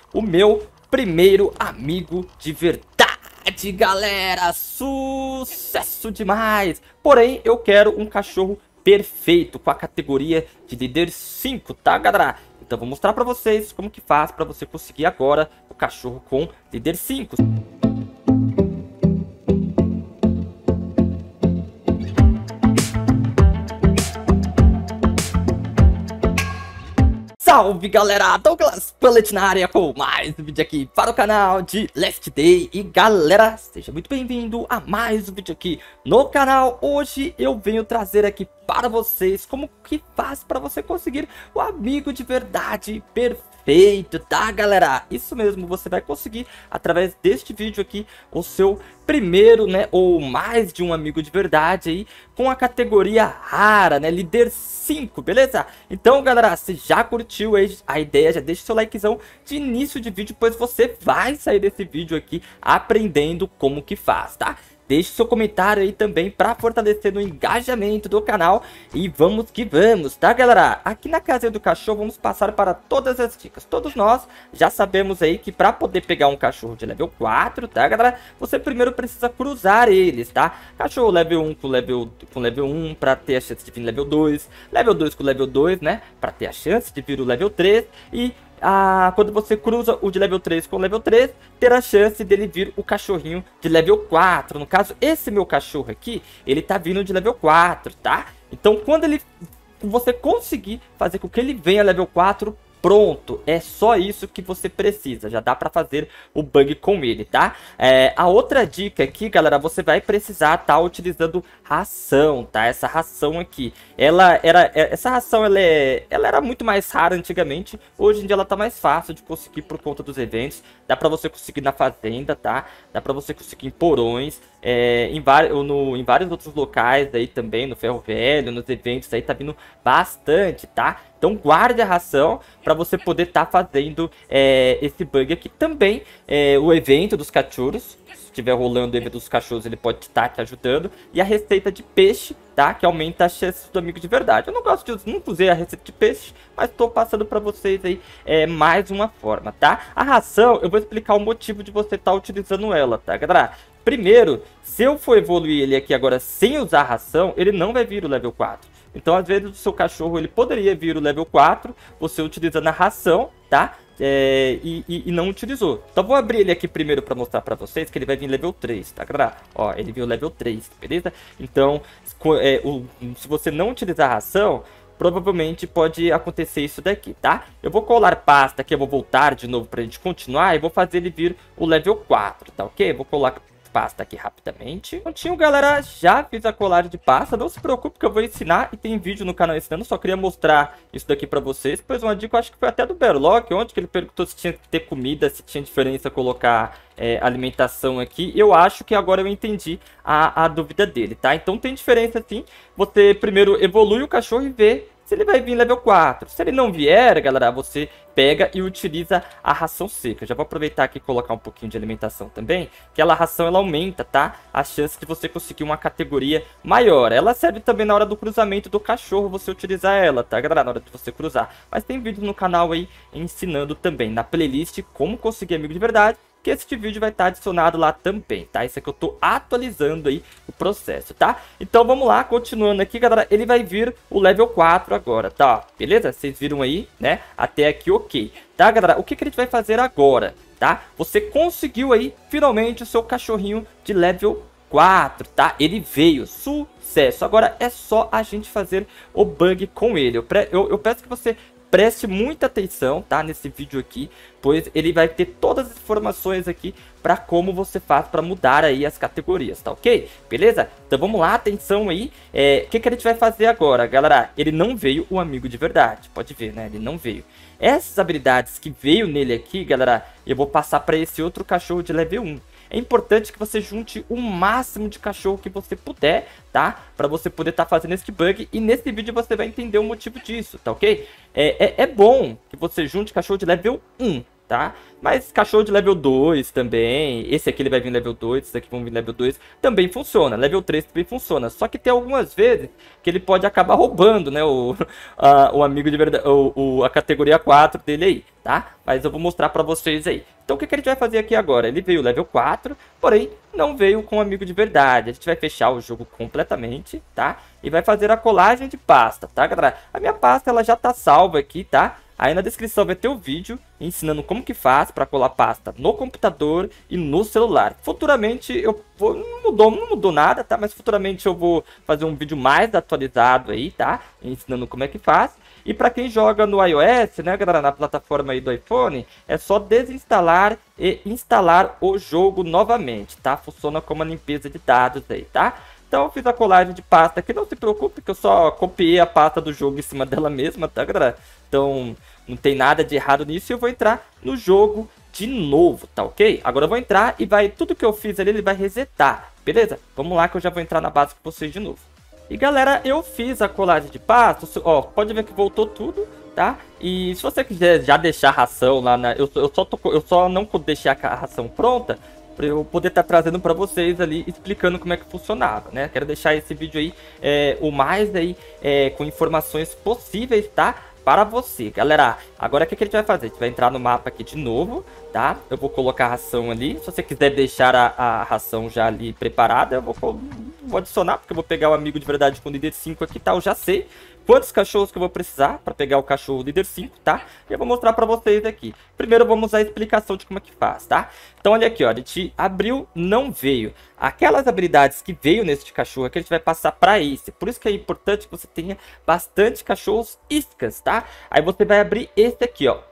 o meu primeiro amigo de verdade, galera. Sucesso demais. Porém, eu quero um cachorro perfeito, com a categoria de líder 5, tá, galera? Então vou mostrar pra vocês como que faz pra você conseguir agora o cachorro com líder 5. Salve, galera, Douglas Pullet na área com mais um vídeo aqui para o canal de Last Day. E galera, seja muito bem-vindo a mais um vídeo aqui no canal. Hoje eu venho trazer aqui para vocês como que faz para você conseguir o amigo de verdade perfeito, tá, galera? Isso mesmo, você vai conseguir através deste vídeo aqui o seu primeiro, né, ou mais de um amigo de verdade aí com a categoria rara, né, líder 5, beleza? Então, galera, se já curtiu aí a ideia, já deixa seu likezão de início de vídeo, pois você vai sair desse vídeo aqui aprendendo como que faz, tá? Deixe seu comentário aí também para fortalecer o engajamento do canal. E vamos que vamos, tá, galera? Aqui na casinha do cachorro vamos passar para todas as dicas. Todos nós já sabemos aí que para poder pegar um cachorro de level 4, tá, galera? Você primeiro precisa cruzar eles, tá? Cachorro level 1 com level 1 para ter a chance de vir level 2. Level 2 com level 2, né? Para ter a chance de vir o level 3. E quando você cruza o de level 3 com o level 3, ter a chance dele vir o cachorrinho de level 4. No caso, esse meu cachorro aqui, ele tá vindo de level 4, tá? Então, quando você conseguir fazer com que ele venha level 4, pronto, é só isso que você precisa, já dá pra fazer o bug com ele, tá? A outra dica aqui, galera, você vai precisar estar utilizando ração, tá? Essa ração aqui, essa ração ela era muito mais rara antigamente, hoje em dia ela tá mais fácil de conseguir por conta dos eventos, dá pra você conseguir na fazenda, tá? Dá pra você conseguir em porões, em vários outros locais aí também, no ferro velho, nos eventos aí tá vindo bastante, tá? Então guarde a ração para você poder estar fazendo esse bug aqui. Também o evento dos cachorros, se estiver rolando o evento dos cachorros, ele pode estar te ajudando. E a receita de peixe, tá? Que aumenta as chances do amigo de verdade. Eu não gosto de nunca usei a receita de peixe, mas estou passando para vocês aí mais uma forma, tá? A ração, eu vou explicar o motivo de você estar utilizando ela, tá, galera? Primeiro, se eu for evoluir ele aqui agora sem usar a ração, ele não vai vir o level 4. Então, às vezes, o seu cachorro ele poderia vir o level 4, você utilizando a ração, tá? E não utilizou. Então, vou abrir ele aqui primeiro para mostrar para vocês que ele vai vir level 3, tá, galera? Ó, ele veio level 3, beleza? Então, se você não utilizar a ração, provavelmente pode acontecer isso daqui, tá? Eu vou colar pasta aqui, eu vou voltar de novo pra gente continuar e vou fazer ele vir o level 4, tá ok? Vou colar pasta aqui rapidamente. Prontinho, galera, já fiz a colagem de pasta. Não se preocupe que eu vou ensinar e tem vídeo no canal ensinando. Só queria mostrar isso daqui pra vocês. Pois uma dica, eu acho que foi até do Berlock, onde que ele perguntou se tinha que ter comida, se tinha diferença colocar alimentação aqui. Eu acho que agora eu entendi a dúvida dele, tá? Então tem diferença sim. Você primeiro evolui o cachorro e vê se ele vai vir level 4. Se ele não vier, galera, você pega e utiliza a ração seca. Já vou aproveitar aqui e colocar um pouquinho de alimentação também. Que a ração, ela aumenta, tá? A chance de você conseguir uma categoria maior. Ela serve também na hora do cruzamento do cachorro, você utilizar ela, tá, galera? Na hora de você cruzar. Mas tem vídeo no canal aí ensinando também, na playlist, como conseguir amigo de verdade. Que este vídeo vai estar adicionado lá também, tá? Isso aqui eu tô atualizando aí o processo, tá? Então vamos lá, continuando aqui, galera. Ele vai vir o level 4 agora, tá? Beleza? Vocês viram aí, né? Até aqui ok. Tá, galera? O que que a gente vai fazer agora, tá? Você conseguiu aí, finalmente, o seu cachorrinho de level 4, tá? Ele veio, sucesso. Agora é só a gente fazer o bug com ele. Eu peço que você preste muita atenção, tá, nesse vídeo aqui, pois ele vai ter todas as informações aqui para como você faz para mudar aí as categorias, tá ok? Beleza? Então vamos lá, atenção aí. O que a gente vai fazer agora, galera? Ele não veio o amigo de verdade, pode ver, né? Ele não veio. Essas habilidades que veio nele aqui, galera, eu vou passar para esse outro cachorro de level 1. É importante que você junte o máximo de cachorro que você puder, tá? Pra você poder estar fazendo esse bug. E nesse vídeo você vai entender o motivo disso, tá ok? É bom que você junte cachorro de level 1. tá? Mas cachorro de level 2 também, esse aqui ele vai vir level 2, esse aqui vão vir level 2, também funciona, level 3 também funciona. Só que tem algumas vezes que ele pode acabar roubando, né, o amigo de verdade, a categoria 4 dele aí, tá? Mas eu vou mostrar pra vocês aí. Então o que a gente vai fazer aqui agora? Ele veio level 4, porém não veio com amigo de verdade. A gente vai fechar o jogo completamente, tá? E vai fazer a colagem de pasta, tá, galera? A minha pasta ela já tá salva aqui, tá? Aí na descrição vai ter o vídeo ensinando como que faz para colar pasta no computador e no celular. Futuramente eu vou, não mudou nada, tá? Mas futuramente eu vou fazer um vídeo mais atualizado aí, tá? Ensinando como é que faz. E para quem joga no iOS, né, galera, na plataforma aí do iPhone, é só desinstalar e instalar o jogo novamente, tá? Funciona como uma limpeza de dados aí, tá? Então eu fiz a colagem de pasta aqui, não se preocupe que eu só copiei a pasta do jogo em cima dela mesma, tá, galera? Então não tem nada de errado nisso e eu vou entrar no jogo de novo, tá ok? Agora eu vou entrar e vai, tudo que eu fiz ali ele vai resetar, beleza? Vamos lá que eu já vou entrar na base com vocês de novo. E galera, eu fiz a colagem de pasta, ó, pode ver que voltou tudo, tá? E se você quiser já deixar a ração lá na... Eu só não deixei a ração pronta para eu poder estar trazendo para vocês ali, explicando como é que funcionava, né? Quero deixar esse vídeo aí, o mais aí, com informações possíveis, tá? Para você, galera. Agora o que a gente vai fazer? A gente vai entrar no mapa aqui de novo, tá? Eu vou colocar a ração ali. Se você quiser deixar a ração já ali preparada, eu vou adicionar, porque eu vou pegar o amigo de verdade com o líder 5 aqui, tá? Eu já sei quantos cachorros que eu vou precisar para pegar o cachorro líder 5, tá? E eu vou mostrar para vocês aqui. Primeiro vamos à explicação de como é que faz, tá? Então olha aqui, ó, a gente abriu, não veio. Aquelas habilidades que veio nesse cachorro aqui, a gente vai passar para esse. Por isso que é importante que você tenha bastante cachorros iscas, tá? Aí você vai abrir esse aqui, ó,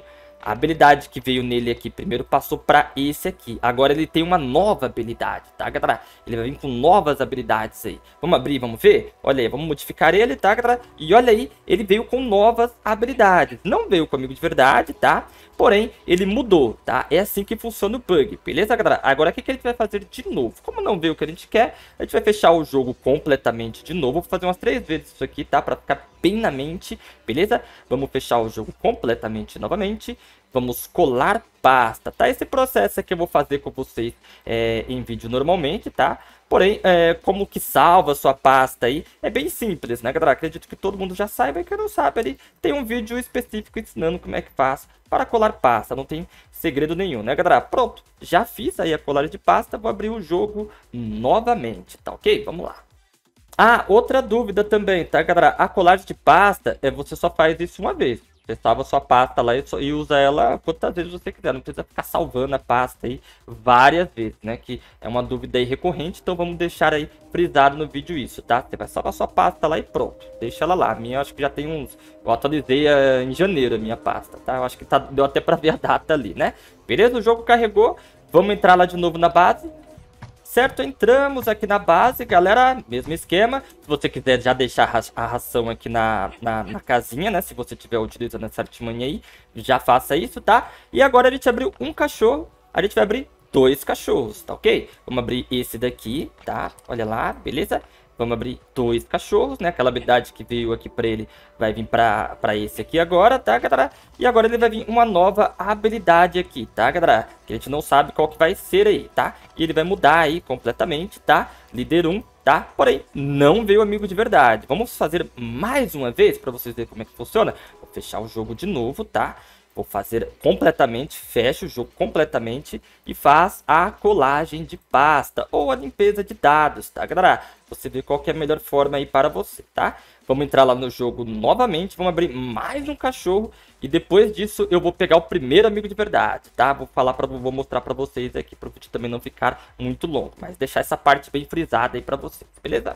a habilidade que veio nele aqui primeiro passou para esse aqui. Agora ele tem uma nova habilidade, tá, galera? Ele vai vir com novas habilidades aí. Vamos abrir, vamos ver? Olha aí, vamos modificar ele, tá, galera? E olha aí, ele veio com novas habilidades. Não veio comigo de verdade, tá? Porém, ele mudou, tá? É assim que funciona o bug, beleza, galera? Agora, o que a gente vai fazer de novo? Como não veio o que a gente quer, a gente vai fechar o jogo completamente de novo. Vou fazer umas 3 vezes isso aqui, tá? Pra ficar bem na mente, beleza? Vamos fechar o jogo completamente novamente. Vamos colar pasta, tá? Esse processo aqui eu vou fazer com vocês em vídeo normalmente, tá? Porém, como que salva a sua pasta aí, é bem simples, né, galera? Acredito que todo mundo já saiba, e quem não sabe ali, tem um vídeo específico ensinando como é que faz para colar pasta, não tem segredo nenhum, né, galera? Pronto, já fiz aí a colagem de pasta, vou abrir o jogo novamente, tá ok? Vamos lá. Ah, outra dúvida também, tá, galera? A colagem de pasta, você só faz isso uma vez. Você salva a sua pasta lá e usa ela quantas vezes você quiser. Não precisa ficar salvando a pasta aí várias vezes, né? Que é uma dúvida aí recorrente. Então vamos deixar aí frisado no vídeo isso, tá? Você vai salvar a sua pasta lá e pronto. Deixa ela lá. A minha acho que já tem uns... Eu atualizei em janeiro a minha pasta, tá? Eu acho que deu até pra ver a data ali, né? Beleza? O jogo carregou. Vamos entrar lá de novo na base. Certo, entramos aqui na base, galera, mesmo esquema. Se você quiser já deixar a ração aqui na casinha, né? Se você estiver utilizando essa artimanha aí, já faça isso, tá? E agora a gente abriu um cachorro, a gente vai abrir 2 cachorros, tá ok? Vamos abrir esse daqui, tá? Olha lá, beleza? Vamos abrir 2 cachorros, né? Aquela habilidade que veio aqui pra ele vai vir pra esse aqui agora, tá, galera? E agora ele vai vir uma nova habilidade aqui, tá, galera? Que a gente não sabe qual que vai ser aí, tá? E ele vai mudar aí completamente, tá? Líder 1, tá? Porém, não veio amigo de verdade. Vamos fazer mais uma vez pra vocês verem como é que funciona. Vou fechar o jogo de novo, tá? Vou fazer completamente, fecha o jogo completamente e faz a colagem de pasta ou a limpeza de dados, tá, galera? Você vê qual que é a melhor forma aí para você, tá? Vamos entrar lá no jogo novamente, vamos abrir mais um cachorro e depois disso eu vou pegar o primeiro amigo de verdade, tá? Vou mostrar para vocês aqui, para o vídeo também não ficar muito longo, mas deixar essa parte bem frisada aí para vocês, beleza?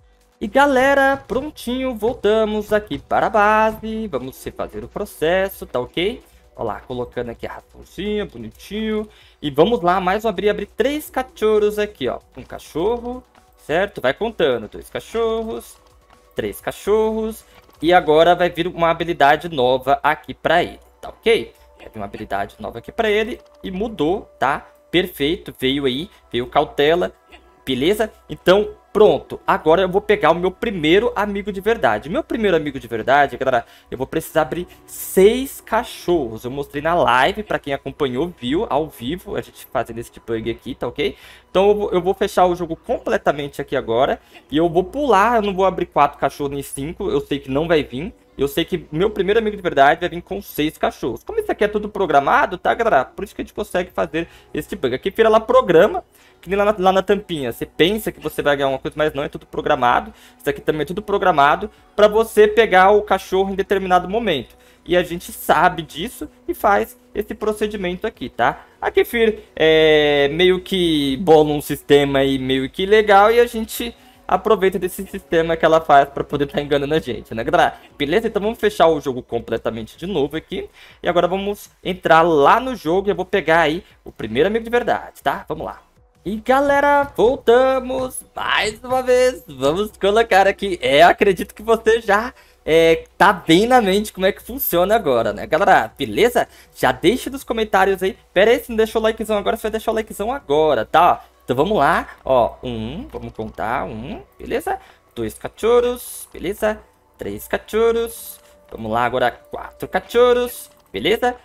E galera, prontinho, voltamos aqui para a base, vamos fazer o processo, tá ok? Olha lá, colocando aqui a raçãozinha, bonitinho. E vamos lá, mais abrir 3 cachorros aqui, ó. Um cachorro, certo? Vai contando, 2 cachorros, 3 cachorros. E agora vai vir uma habilidade nova aqui para ele, tá ok? Vai vir uma habilidade nova aqui para ele e mudou, tá? Perfeito, veio aí, veio cautela. Beleza? Então, Pronto, agora eu vou pegar o meu primeiro amigo de verdade. Meu primeiro amigo de verdade, galera, eu vou precisar abrir 6 cachorros. Eu mostrei na live, pra quem acompanhou, viu, ao vivo, a gente fazendo esse bug aqui, tá ok? Então eu vou fechar o jogo completamente aqui agora. E eu vou pular, eu não vou abrir 4 cachorros nem 5, eu sei que não vai vir. Eu sei que meu primeiro amigo de verdade vai vir com 6 cachorros. Como isso aqui é tudo programado, tá, galera? Por isso que a gente consegue fazer esse bug. Aqui vira lá programa, que nem lá na tampinha. Você pensa que você vai ganhar uma coisa, mas não, é tudo programado. Isso aqui também é tudo programado para você pegar o cachorro em determinado momento. E a gente sabe disso e faz esse procedimento aqui, tá? Aqui, Fir, meio que bola um sistema aí meio que legal e a gente aproveita desse sistema que ela faz para poder estar enganando a gente, né, galera? Beleza? Então vamos fechar o jogo completamente de novo aqui. E agora vamos entrar lá no jogo e eu vou pegar aí o primeiro amigo de verdade, tá? Vamos lá. E galera, voltamos mais uma vez. Vamos colocar aqui. Acredito que você já tá bem na mente como é que funciona agora, né, galera? Beleza? Já deixa nos comentários aí. Pera aí, se não deixou o likezão agora, você vai deixar o likezão agora, tá? Então vamos lá, ó, vamos contar, beleza? 2 cachorros, beleza? 3 cachorros, vamos lá agora, 4 cachorros, beleza?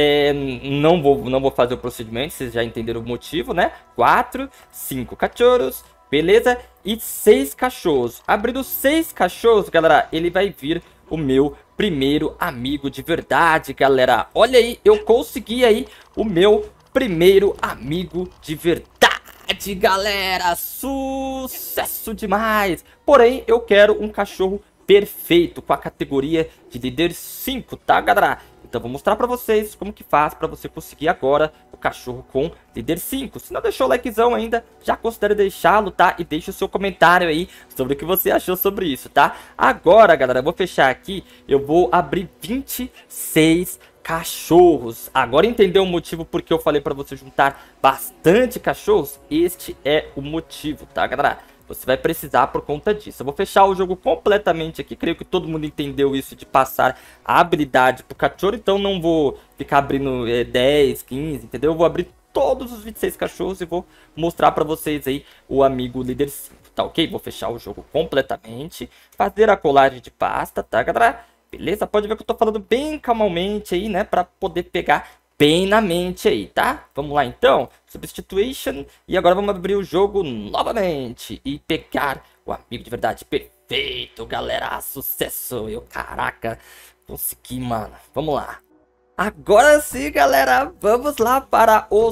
Não vou fazer o procedimento, vocês já entenderam o motivo, né? 4, 5 cachorros, beleza? E 6 cachorros. Abrindo 6 cachorros, galera, ele vai vir o meu primeiro amigo de verdade, galera. Olha aí, eu consegui aí o meu primeiro amigo de verdade, galera. Sucesso demais. Porém, eu quero um cachorro perfeito com a categoria de líder 5, tá, galera? Então vou mostrar pra vocês como que faz pra você conseguir agora o cachorro com líder 5. Se não deixou o likezão ainda, já considere deixá-lo, tá? E deixa o seu comentário aí sobre o que você achou sobre isso, tá? Agora, galera, eu vou fechar aqui. Eu vou abrir 26 cachorros. Agora entendeu o motivo porque eu falei pra você juntar bastante cachorros? Este é o motivo, tá, galera? Você vai precisar por conta disso. Eu vou fechar o jogo completamente aqui. Creio que todo mundo entendeu isso de passar a habilidade pro cachorro. Então não vou ficar abrindo 10, 15, entendeu? Eu vou abrir todos os 26 cachorros e vou mostrar pra vocês aí o amigo líder 5, tá ok? Vou fechar o jogo completamente. Fazer a colagem de pasta, tá, galera? Beleza? Pode ver que eu tô falando bem calmamente aí, né? Pra poder pegar bem na mente aí, tá? Vamos lá então. Substitution. E agora vamos abrir o jogo novamente. E pegar o amigo de verdade. Perfeito, galera. Sucesso. Caraca, consegui, mano. Vamos lá. Agora sim, galera, vamos lá para o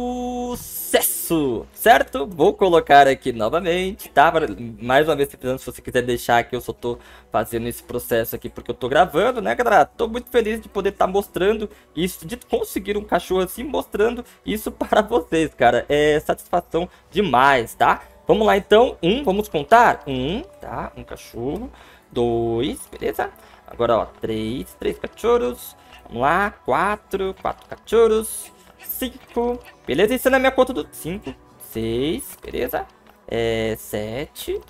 sucesso, certo? Vou colocar aqui novamente, tá? Mais uma vez, se você quiser deixar aqui, eu só tô fazendo esse processo aqui porque eu tô gravando, né, galera? Tô muito feliz de poder estar mostrando isso, de conseguir um cachorro assim, mostrando isso para vocês, cara. É satisfação demais, tá? Vamos lá, então. Vamos contar? Tá? Um cachorro. 2, beleza? Agora, ó, 3 cachorros. Vamos lá, 4 cachorros, 5, beleza? Isso é na minha conta do 5, 6, beleza? 7,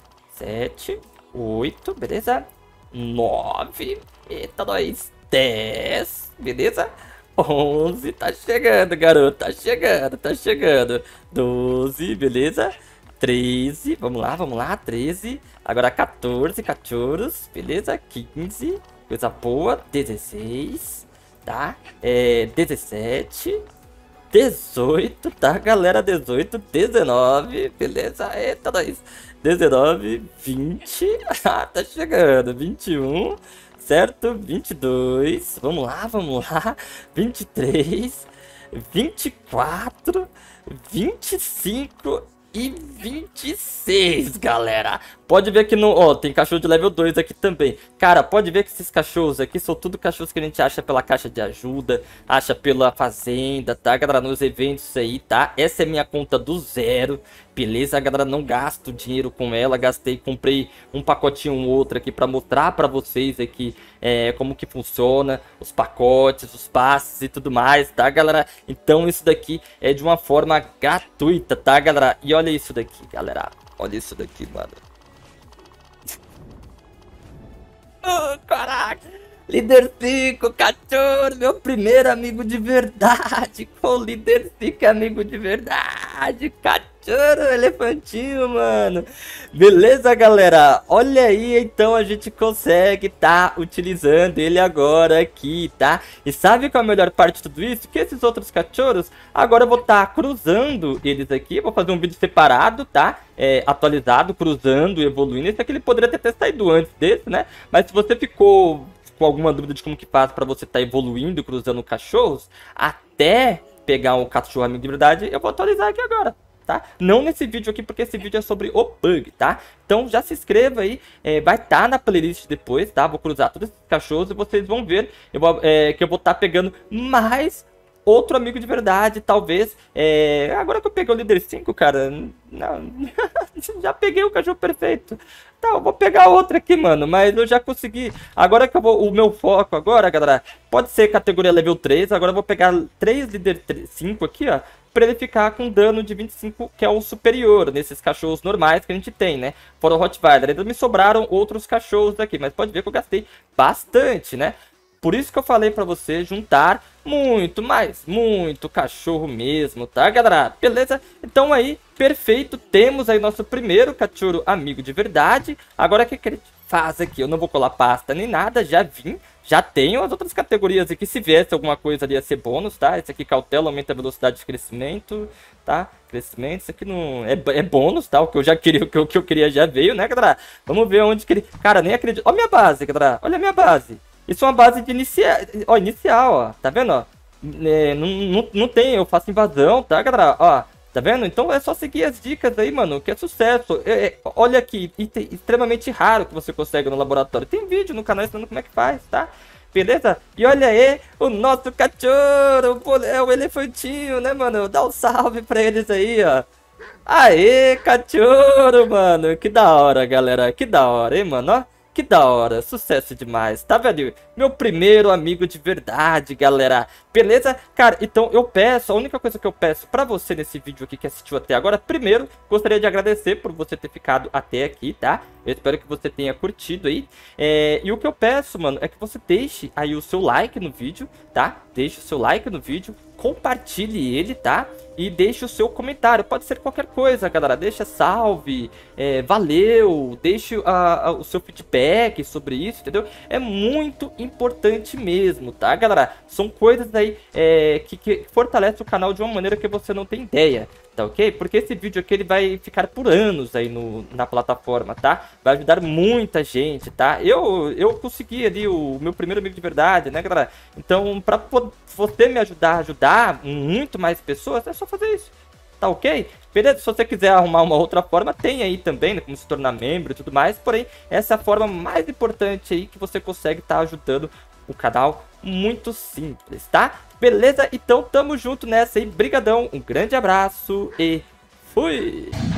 8, beleza? 9, eita, nós, 10, beleza? 11, tá chegando, garoto, tá chegando. 12, beleza? 13, vamos lá, 13. Agora 14 cachorros, beleza? 15, coisa boa, 16. Tá? 17, 18, tá, galera? 18, 19, beleza? Eita, nós. 19, 20, tá chegando. 21, certo? 22, vamos lá. 23, 24, 25 e 26, galera. Pode ver que não... Ó, tem cachorro de level 2 aqui também. Cara, pode ver que esses cachorros aqui são tudo cachorros que a gente acha pela caixa de ajuda, acha pela fazenda, tá, galera? Nos eventos aí, tá? Essa é minha conta do zero, beleza, galera? Não gasto dinheiro com ela, comprei um pacotinho ou outro aqui pra mostrar pra vocês aqui como que funciona, os pacotes, os passes e tudo mais, tá, galera? Então isso daqui é de uma forma gratuita, tá, galera? E olha isso daqui, galera. Olha isso daqui, mano. Caraca, líder 5, cachorro, meu primeiro amigo de verdade. Com líder 5, amigo de verdade, cachorro. cachorro elefantinho, mano. Beleza, galera? Olha aí, então a gente consegue tá utilizando ele agora aqui, tá? E sabe qual é a melhor parte de tudo isso? Que esses outros cachorros, agora eu vou estar cruzando eles aqui. Vou fazer um vídeo separado, tá? Atualizado, cruzando e evoluindo. Esse aqui ele poderia ter saído antes desse, né? Mas se você ficou com alguma dúvida de como que faz pra você estar evoluindo, cruzando cachorros, até pegar um cachorro amigo de verdade, eu vou atualizar aqui agora, tá? Não nesse vídeo aqui, porque esse vídeo é sobre o bug, tá? Então já se inscreva aí, vai estar na playlist depois, tá? Vou cruzar todos esses cachorros e vocês vão ver que eu vou estar pegando mais outro amigo de verdade, talvez. Agora que eu peguei o líder 5, cara, não, já peguei o cachorro perfeito. Tá, eu vou pegar outro aqui, mano, mas eu já consegui. Agora que eu vou, o meu foco agora, galera, pode ser categoria level 3. Agora eu vou pegar 3 líder 5 aqui, ó, pra ele ficar com dano de 25, que é o superior nesses cachorros normais que a gente tem, né? Fora o Rottweiler. Ainda me sobraram outros cachorros aqui, mas pode ver que eu gastei bastante, né? Por isso que eu falei pra você juntar muito cachorro mesmo, tá, galera? Beleza? Então aí, perfeito, temos aí nosso primeiro cachorro amigo de verdade. Agora o que a gente faz aqui? Eu não vou colar pasta nem nada, já tenho as outras categorias aqui. Se viesse alguma coisa ali ia ser bônus, tá? Esse aqui, cautela, aumenta a velocidade de crescimento, tá? Crescimento, isso aqui não é bônus, tá? O que eu já queria, o que eu queria já veio, né, galera? Vamos ver onde que ele... Cara, nem acredito. Olha a minha base, galera. Olha a minha base. Isso é uma base de inicial, ó. Tá vendo, ó? Não tem, eu faço invasão, tá, galera? Ó, tá vendo? Então é só seguir as dicas aí, mano, que é sucesso. Olha aqui, extremamente raro que você consegue no laboratório. Tem vídeo no canal ensinando como é que faz, tá? Beleza? E olha aí, o nosso cachorro, é o elefantinho, né, mano? Dá um salve pra eles aí, ó. Aê, cachorro, mano. Que da hora, galera. Que da hora, hein, mano? Ó. Que da hora, sucesso demais, tá, velho? Meu primeiro amigo de verdade, galera. Beleza? Cara, então eu peço, a única coisa que eu peço pra você nesse vídeo aqui que assistiu até agora, primeiro, gostaria de agradecer por você ter ficado até aqui, tá? Eu espero que você tenha curtido aí. E o que eu peço, mano, é que você deixe aí o seu like no vídeo, tá? Deixe o seu like no vídeo, compartilhe ele, tá? E deixe o seu comentário, pode ser qualquer coisa, galera. Deixa salve, valeu, deixe o seu feedback sobre isso, entendeu? É muito importante mesmo, tá, galera? São coisas aí que fortalecem o canal de uma maneira que você não tem ideia, tá ok? Porque esse vídeo aqui ele vai ficar por anos aí na plataforma, tá? Vai ajudar muita gente, tá? Eu consegui ali o meu primeiro amigo de verdade, né, galera? Então, pra você me ajudar muito mais pessoas, é só fazer isso, tá ok? Beleza? Se você quiser arrumar uma outra forma, tem aí também, né, como se tornar membro e tudo mais. Porém, essa é a forma mais importante aí que você consegue estar ajudando o canal, muito simples, tá? Beleza? Então, tamo junto nessa aí, brigadão, um grande abraço e fui!